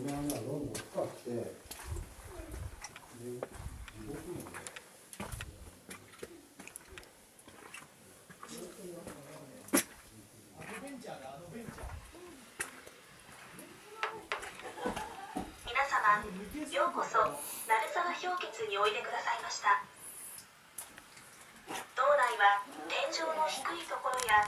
番がどんどん深くて、で地獄もね。 皆様、ようこそ鳴沢氷穴においでくださいました。道内は天井の低いところや